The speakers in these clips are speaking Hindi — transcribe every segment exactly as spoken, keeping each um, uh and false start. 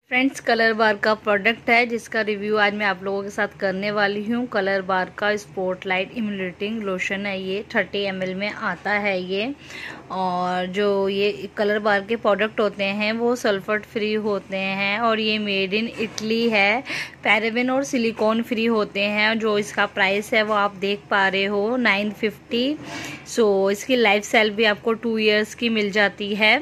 फ्रेंड्स, कलर बार का प्रोडक्ट है जिसका रिव्यू आज मैं आप लोगों के साथ करने वाली हूँ। कलर बार का स्पॉटलाइट इम्यूलेटिंग लोशन है। ये थर्टी एम एल में आता है ये। और जो ये कलर बार के प्रोडक्ट होते हैं वो सल्फर फ्री होते हैं और ये मेड इन इटली है। पैराबेन और सिलिकॉन फ्री होते हैं। जो इसका प्राइस है वो आप देख पा रहे हो नाइन फिफ्टी। सो इसकी लाइफ सेल भी आपको टू इयर्स की मिल जाती है।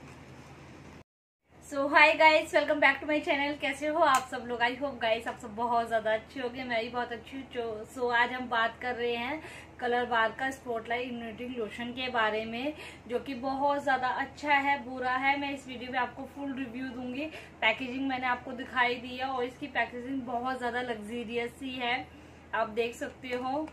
So hi guys, welcome back to my channel. कैसे हो आप सब लोग? आई होप गाइस आप सब बहुत ज्यादा अच्छे होंगे। मैं भी बहुत अच्छी हूँ। सो आज हम बात कर रहे हैं कलर बार का स्पॉटलाइट इम्यूलेटिंग लोशन के बारे में, जो कि बहुत ज्यादा अच्छा है, बुरा है। मैं इस वीडियो में आपको फुल रिव्यू दूंगी। पैकेजिंग मैंने आपको दिखाई दी है और इसकी पैकेजिंग बहुत ज्यादा लग्जरियस सी है, आप देख सकते हो।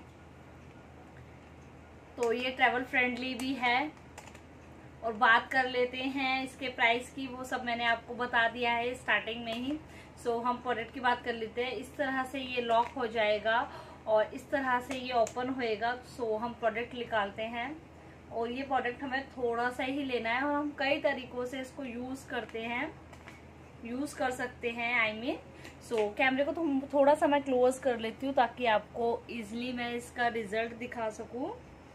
तो ये ट्रेवल फ्रेंडली भी है। और बात कर लेते हैं इसके प्राइस की, वो सब मैंने आपको बता दिया है स्टार्टिंग में ही। सो हम प्रोडक्ट की बात कर लेते हैं। इस तरह से ये लॉक हो जाएगा और इस तरह से ये ओपन होएगा। सो हम प्रोडक्ट निकालते हैं और ये प्रोडक्ट हमें थोड़ा सा ही लेना है और हम कई तरीकों से इसको यूज करते हैं, यूज कर सकते हैं आई मीन। सो कैमरे को तो थोड़ा सा मैं क्लोज कर लेती हूँ ताकि आपको इजिली मैं इसका रिजल्ट दिखा सकूं।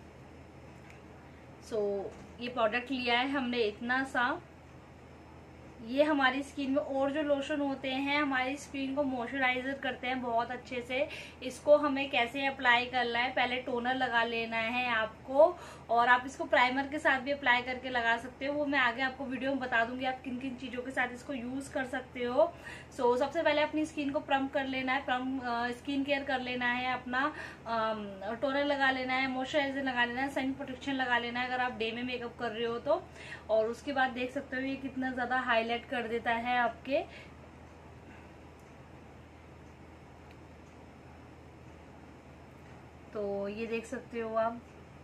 सो so, ये प्रोडक्ट लिया है हमने इतना सा। ये हमारी स्किन में और जो लोशन होते हैं हमारी स्किन को मॉइस्चराइजर करते हैं बहुत अच्छे से। इसको हमें कैसे अप्लाई करना है, पहले टोनर लगा लेना है आपको और आप इसको प्राइमर के साथ भी अप्लाई करके लगा सकते हो। वो मैं आगे आपको वीडियो में बता दूंगी आप किन किन चीजों के साथ इसको यूज कर सकते हो। सो so, सबसे पहले अपनी स्किन को प्रम्प कर लेना है, प्रम्प स्किन केयर कर लेना है, अपना टोनर लगा लेना है, मॉइस्चराइजर लगा लेना है, सन प्रोटेक्शन लगा लेना है अगर आप डे में मेकअप कर रहे हो तो। और उसके बाद देख सकते हो ये कितना ज्यादा हाईलाइट कर देता है आपके। तो ये देख सकते हो आप।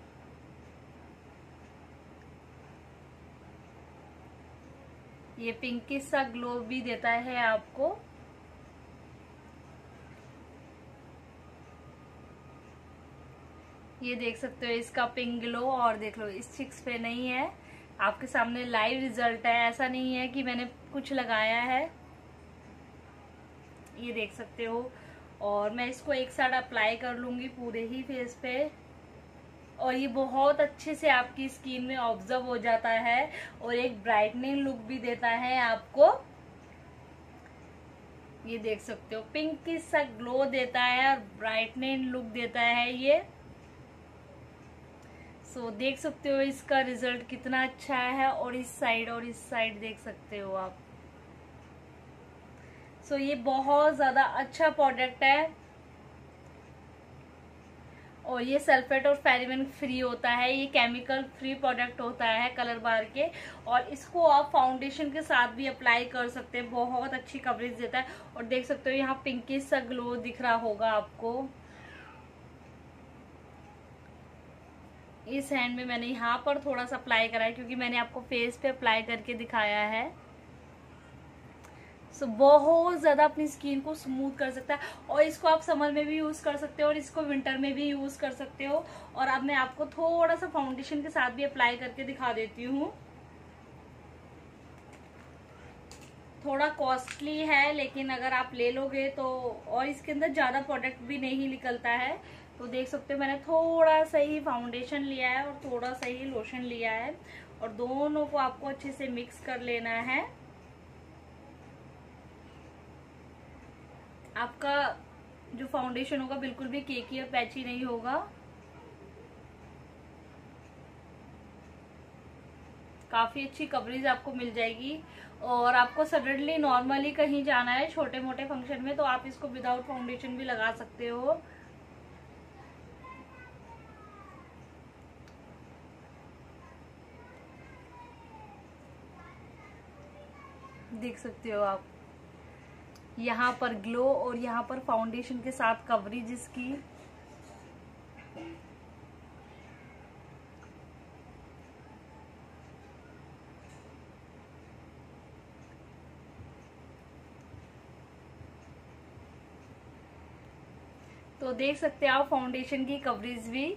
ये पिंकिश सा ग्लो भी देता है आपको। ये देख सकते हो इसका पिंक ग्लो। और देख लो इस चिक्स पे नहीं है, आपके सामने लाइव रिजल्ट है। ऐसा नहीं है कि मैंने कुछ लगाया है, ये देख सकते हो। और मैं इसको एक साइड अप्लाई कर लूंगी पूरे ही फेस पे और ये बहुत अच्छे से आपकी स्किन में ऑब्जर्व हो जाता है और एक ब्राइटनिंग लुक भी देता है आपको। ये देख सकते हो पिंकिश सा ग्लो देता है और ब्राइटनिंग लुक देता है ये। सो so, देख सकते हो इसका रिजल्ट कितना अच्छा है। और इस साइड और इस साइड देख सकते हो आप। सो so, ये बहुत ज्यादा अच्छा प्रोडक्ट है और ये सल्फेट और पैराबेन फ्री होता है। ये केमिकल फ्री प्रोडक्ट होता है कलर बार के। और इसको आप फाउंडेशन के साथ भी अप्लाई कर सकते हैं, बहुत अच्छी कवरेज देता है। और देख सकते हो यहाँ पिंकिश सा ग्लो दिख रहा होगा आपको। इस हैंड में मैंने यहाँ पर थोड़ा सा अप्लाई करा है क्योंकि मैंने आपको फेस पे अप्लाई करके दिखाया है। सो so, बहुत ज्यादा अपनी स्किन को स्मूथ कर सकता है और इसको आप समर में भी यूज कर सकते हो और इसको विंटर में भी यूज कर सकते हो। और अब मैं आपको थोड़ा सा फाउंडेशन के साथ भी अप्लाई करके दिखा देती हूँ। थोड़ा कॉस्टली है लेकिन अगर आप ले लोगे तो, और इसके अंदर ज्यादा प्रोडक्ट भी नहीं निकलता है। तो देख सकते हो मैंने थोड़ा सा ही फाउंडेशन लिया है और थोड़ा सा ही लोशन लिया है और दोनों को आपको अच्छे से मिक्स कर लेना है। आपका जो फाउंडेशन होगा बिल्कुल भी केकी और पैची नहीं होगा, काफी अच्छी कवरेज आपको मिल जाएगी। और आपको सडनली नॉर्मली कहीं जाना है छोटे मोटे फंक्शन में तो आप इसको विदाउट फाउंडेशन भी लगा सकते हो। देख सकते हो आप यहाँ पर ग्लो और यहाँ पर फाउंडेशन के साथ कवरेज इसकी। तो देख सकते हैं आप फाउंडेशन की कवरेज भी।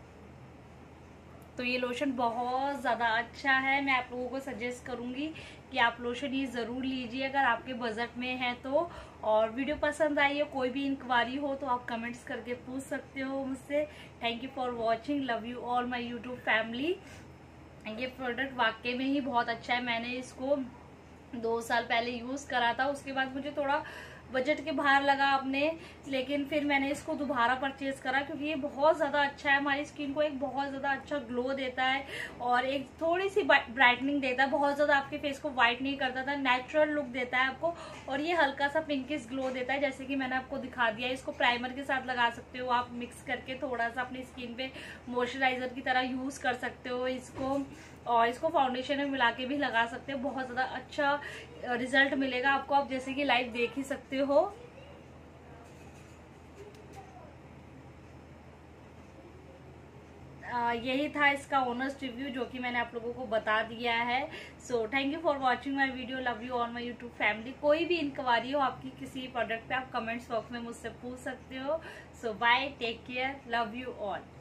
तो ये लोशन बहुत ज्यादा अच्छा है, मैं आप लोगों को सजेस्ट करूंगी कि आप लोशन ये ज़रूर लीजिए अगर आपके बजट में है तो। और वीडियो पसंद आई है, कोई भी इंक्वायरी हो तो आप कमेंट्स करके पूछ सकते हो मुझसे। Thank you for watching, love you all my YouTube family. ये प्रोडक्ट वाकई में ही बहुत अच्छा है। मैंने इसको दो साल पहले यूज़ करा था, उसके बाद मुझे थोड़ा बजट के बाहर लगा अपने, लेकिन फिर मैंने इसको दोबारा परचेज करा क्योंकि ये बहुत ज़्यादा अच्छा है। हमारी स्किन को एक बहुत ज़्यादा अच्छा ग्लो देता है और एक थोड़ी सी ब्राइटनिंग देता है। बहुत ज़्यादा आपके फेस को वाइट नहीं करता था, नेचुरल लुक देता है आपको। और ये हल्का सा पिंकिश ग्लो देता है, जैसे कि मैंने आपको दिखा दिया। इसको प्राइमर के साथ लगा सकते हो आप, मिक्स करके थोड़ा सा अपनी स्किन पे मॉइस्चराइजर की तरह यूज़ कर सकते हो इसको। और इसको फाउंडेशन में मिला के भी लगा सकते हो, बहुत ज़्यादा अच्छा रिजल्ट मिलेगा आपको। आप जैसे कि लाइव देख ही सकते हो। आ, यही था इसका ऑनेस्ट रिव्यू जो कि मैंने आप लोगों को बता दिया है। So thank you for watching my video, love you all my YouTube family. कोई भी इंक्वायरी हो आपकी किसी प्रोडक्ट पे, आप कमेंट्स बॉक्स में मुझसे पूछ सकते हो। So bye, take care, love you all.